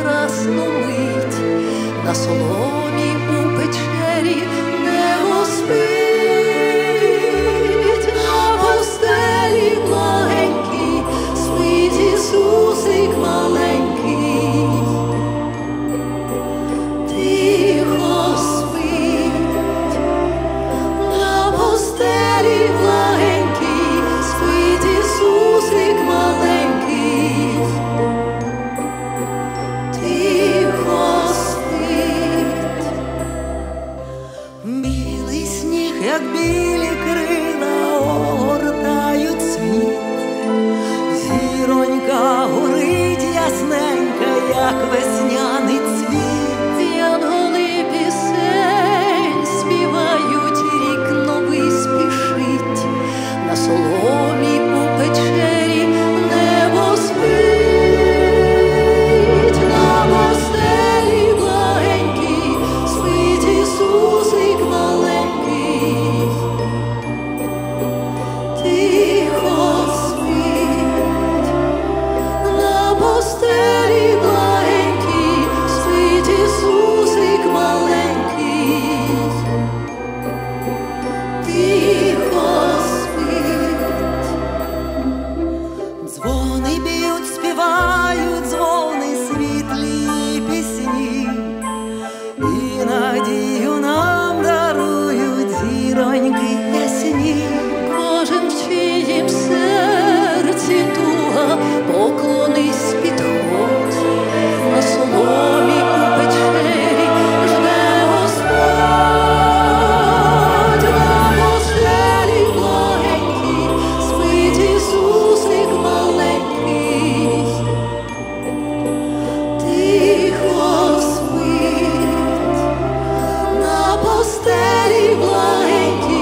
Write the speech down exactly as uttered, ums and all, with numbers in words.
прекрасну мить, на соломі у печері небо спить, на постелі благенькій спить Ісусик маленький, тихо спить, на постелі благенькій спить Ісусик маленький, тихо спить. Білий сніг, як білі крила, огортають світ, зіронька горить ясненька, як весняний цвіт. Янголи пісень співають, рік новий спішить, на соломі у печері небо спить, на постелі благенькій спить Ісусик маленький, тихо спить, на постелі благенькій спить Ісусик маленький, тихо спить. Дзвони б'ють, співають дзвони світлі пісні, і надію нам дарують зіроньки ясні. Кожен, в чиїм серці туга, поклонись, підходь, на соломі у печері жде Господь, на постелі благенькій спить Ісусик маленький, тихо спить, на постелі благенькій